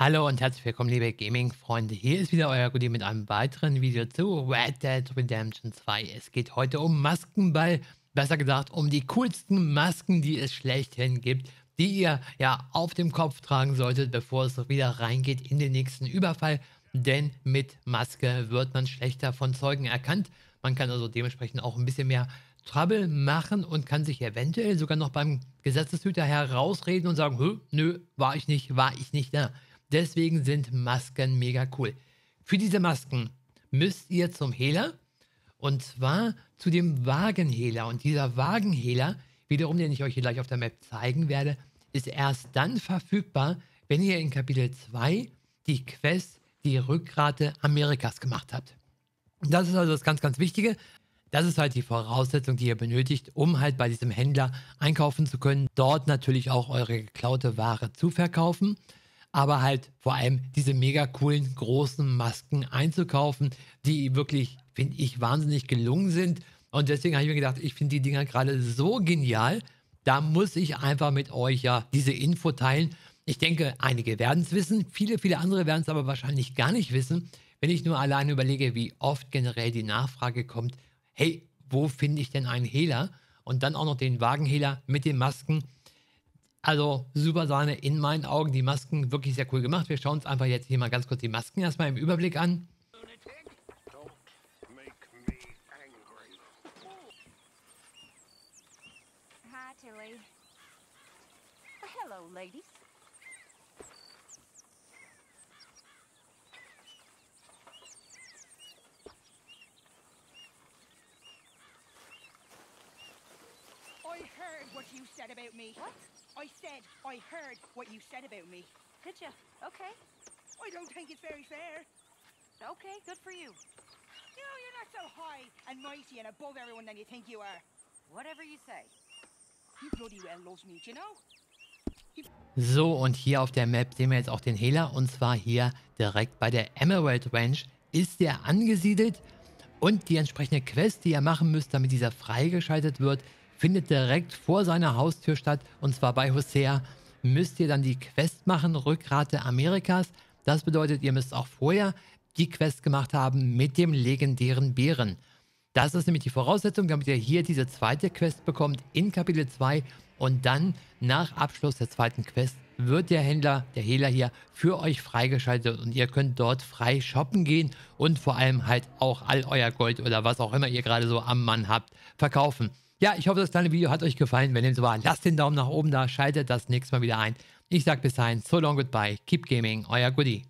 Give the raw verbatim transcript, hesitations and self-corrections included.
Hallo und herzlich willkommen, liebe Gaming-Freunde. Hier ist wieder euer Goodie mit einem weiteren Video zu Red Dead Redemption zwei. Es geht heute um Maskenball, besser gesagt um die coolsten Masken, die es schlechthin gibt, die ihr ja auf dem Kopf tragen solltet, bevor es wieder reingeht in den nächsten Überfall. Denn mit Maske wird man schlechter von Zeugen erkannt. Man kann also dementsprechend auch ein bisschen mehr Trouble machen und kann sich eventuell sogar noch beim Gesetzeshüter herausreden und sagen, Hö, nö, war ich nicht, war ich nicht da. Deswegen sind Masken mega cool. Für diese Masken müsst ihr zum Hehler, und zwar zu dem Wagenhehler. Und dieser Wagenhehler, wiederum, den ich euch hier gleich auf der Map zeigen werde, ist erst dann verfügbar, wenn ihr in Kapitel zwei die Quest, die Rückgrat Amerikas gemacht habt. Das ist also das ganz, ganz Wichtige. Das ist halt die Voraussetzung, die ihr benötigt, um halt bei diesem Händler einkaufen zu können. Dort natürlich auch eure geklaute Ware zu verkaufen. Aber halt vor allem diese mega coolen, großen Masken einzukaufen, die wirklich, finde ich, wahnsinnig gelungen sind. Und deswegen habe ich mir gedacht, ich finde die Dinger gerade so genial, da muss ich einfach mit euch ja diese Info teilen. Ich denke, einige werden es wissen, viele, viele andere werden es aber wahrscheinlich gar nicht wissen, wenn ich nur alleine überlege, wie oft generell die Nachfrage kommt, hey, wo finde ich denn einen Hehler? Und dann auch noch den Wagenhehler mit den Masken. Also super Sahne in meinen Augen, die Masken wirklich sehr cool gemacht. Wir schauen uns einfach jetzt hier mal ganz kurz die Masken erstmal im Überblick an. Hi, Tilly. Hello, ladies. I heard what you said about me. What? I said I heard what you said about me. Did you? Okay. I don't think it's very fair. Okay, good for you. You know, you're not so high and mighty and above everyone than you think you are. Whatever you say. You bloody well loves me, do you know? So, und hier auf der Map sehen wir jetzt auch den Hehler. Und zwar hier direkt bei der Emerald Ranch ist der angesiedelt. Und die entsprechende Quest, die ihr machen müsst, damit dieser freigeschaltet wird, findet direkt vor seiner Haustür statt, und zwar bei Hosea. Müsst ihr dann die Quest machen, Rückgrat Amerikas. Das bedeutet, ihr müsst auch vorher die Quest gemacht haben mit dem legendären Bären. Das ist nämlich die Voraussetzung, damit ihr hier diese zweite Quest bekommt in Kapitel zwei. Und dann, nach Abschluss der zweiten Quest, wird der Händler, der Hehler hier, für euch freigeschaltet. Und ihr könnt dort frei shoppen gehen und vor allem halt auch all euer Gold oder was auch immer ihr gerade so am Mann habt, verkaufen. Ja, ich hoffe, das kleine Video hat euch gefallen. Wenn dem so war, lasst den Daumen nach oben da, schaltet das nächste Mal wieder ein. Ich sage bis dahin, so long, goodbye, keep gaming, euer Goodie.